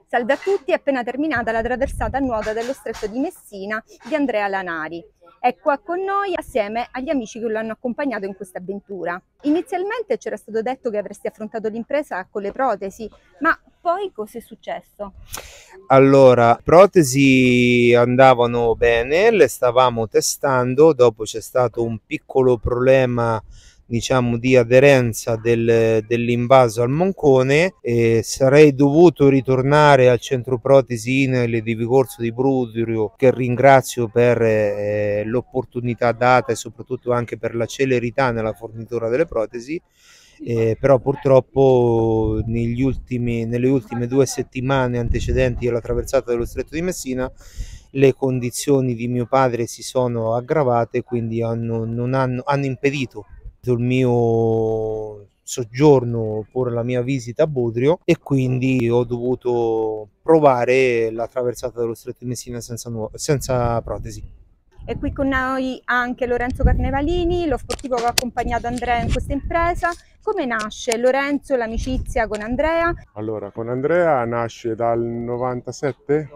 Salve a tutti, è appena terminata la traversata a nuoto dello Stretto di Messina di Andrea Lanari. È qua con noi assieme agli amici che lo hanno accompagnato in questa avventura. Inizialmente c'era stato detto che avresti affrontato l'impresa con le protesi, ma poi cosa è successo? Allora, protesi andavano bene, le stavamo testando, dopo c'è stato un piccolo problema, diciamo, di aderenza dell'invaso al moncone e sarei dovuto ritornare al centro protesi INAIL di Vicorso di Brutrio, che ringrazio per l'opportunità data e soprattutto anche per la celerità nella fornitura delle protesi. Però purtroppo nelle ultime 2 settimane antecedenti alla traversata dello Stretto di Messina le condizioni di mio padre si sono aggravate, quindi hanno impedito il mio soggiorno oppure la mia visita a Budrio, e quindi ho dovuto provare la traversata dello Stretto di Messina senza protesi. È qui con noi anche Lorenzo Carnevalini, lo sportivo che ha accompagnato Andrea in questa impresa. Come nasce, Lorenzo, l'amicizia con Andrea? Allora, con Andrea nasce dal 97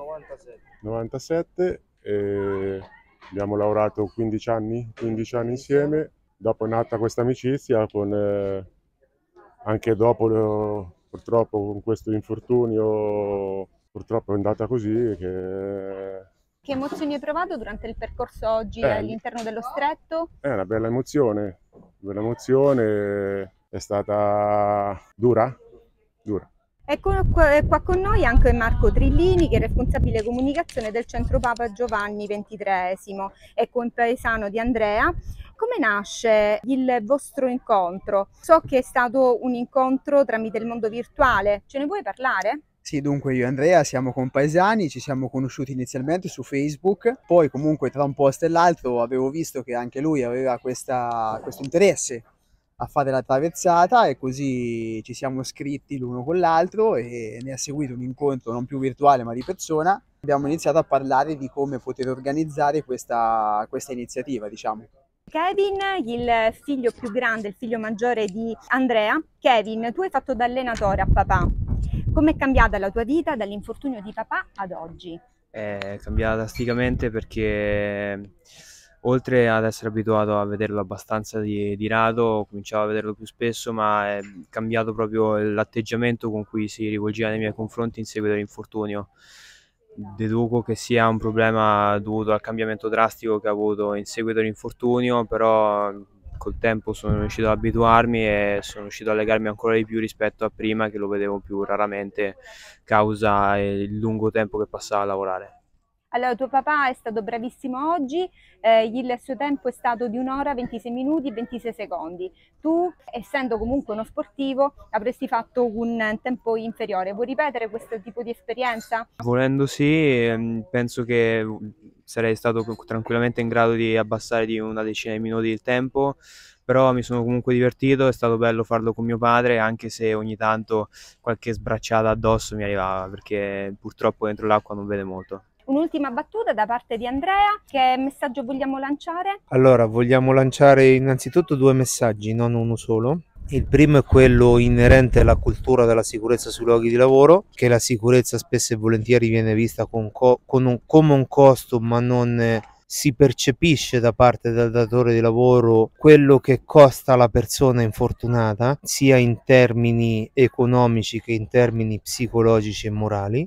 e abbiamo lavorato 15 anni insieme. Dopo è nata questa amicizia, anche dopo purtroppo con questo infortunio, purtroppo è andata così. Che emozioni hai provato durante il percorso oggi all'interno dello stretto? È una bella emozione, è stata dura. È qua con noi anche Marco Trillini, che è responsabile comunicazione del Centro Papa Giovanni XXIII e compaesano di Andrea. Come nasce il vostro incontro? So che è stato un incontro tramite il mondo virtuale, ce ne vuoi parlare? Sì, dunque io e Andrea siamo compaesani, ci siamo conosciuti inizialmente su Facebook, poi comunque tra un post e l'altro avevo visto che anche lui aveva questo interesse a fare la traversata e così ci siamo scritti l'uno con l'altro e ne è seguito un incontro non più virtuale ma di persona. Abbiamo iniziato a parlare di come poter organizzare questa iniziativa, diciamo. Kevin, il figlio più grande, il figlio maggiore di Andrea. Kevin, tu hai fatto da allenatore a papà. Com'è cambiata la tua vita dall'infortunio di papà ad oggi? È cambiata drasticamente perché oltre ad essere abituato a vederlo abbastanza di rado, cominciavo a vederlo più spesso, ma è cambiato proprio l'atteggiamento con cui si rivolgeva nei miei confronti in seguito all'infortunio. Deduco che sia un problema dovuto al cambiamento drastico che ha avuto in seguito all'infortunio, però col tempo sono riuscito ad abituarmi e sono riuscito a legarmi ancora di più rispetto a prima, che lo vedevo più raramente causa il lungo tempo che passava a lavorare. Allora, tuo papà è stato bravissimo oggi, il suo tempo è stato di 1 ora 26 minuti e 26 secondi. Tu, essendo comunque uno sportivo, avresti fatto un tempo inferiore. Vuoi ripetere questo tipo di esperienza? Volendo sì, penso che sarei stato tranquillamente in grado di abbassare di una decina di minuti il tempo, però mi sono comunque divertito, è stato bello farlo con mio padre, anche se ogni tanto qualche sbracciata addosso mi arrivava, perché purtroppo dentro l'acqua non vede molto. Un'ultima battuta da parte di Andrea, che messaggio vogliamo lanciare? Allora, vogliamo lanciare innanzitutto 2 messaggi, non uno solo. Il primo è quello inerente alla cultura della sicurezza sui luoghi di lavoro, che la sicurezza spesso e volentieri viene vista come un costo, ma non si percepisce da parte del datore di lavoro quello che costa la persona infortunata, sia in termini economici che in termini psicologici e morali.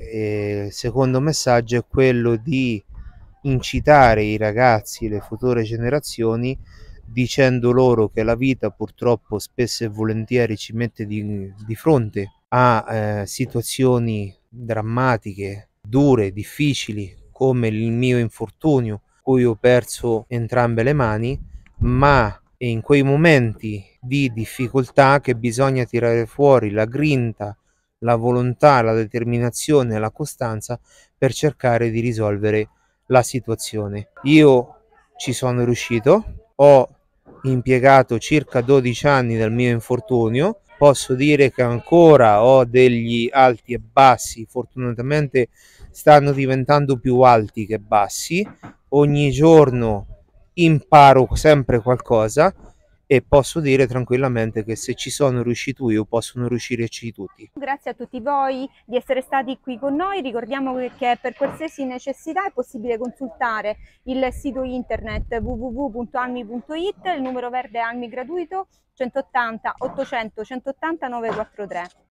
E il secondo messaggio è quello di incitare i ragazzi, le future generazioni, dicendo loro che la vita purtroppo spesso e volentieri ci mette di fronte a situazioni drammatiche, dure, difficili, come il mio infortunio, cui ho perso entrambe le mani, ma è in quei momenti di difficoltà che bisogna tirare fuori la grinta, la volontà, la determinazione e la costanza per cercare di risolvere la situazione. Io ci sono riuscito, ho impiegato circa 12 anni del mio infortunio, posso dire che ancora ho degli alti e bassi, fortunatamente stanno diventando più alti che bassi, ogni giorno imparo sempre qualcosa e posso dire tranquillamente che se ci sono riuscito io possono riuscirci tutti. Grazie a tutti voi di essere stati qui con noi. Ricordiamo che per qualsiasi necessità è possibile consultare il sito internet www.almi.it, il numero verde Almi gratuito 180 800 180 943.